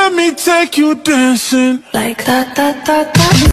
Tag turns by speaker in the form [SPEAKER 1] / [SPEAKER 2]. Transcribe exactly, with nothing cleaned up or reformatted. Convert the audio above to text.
[SPEAKER 1] Let me take you dancing
[SPEAKER 2] Like that, that, that, that.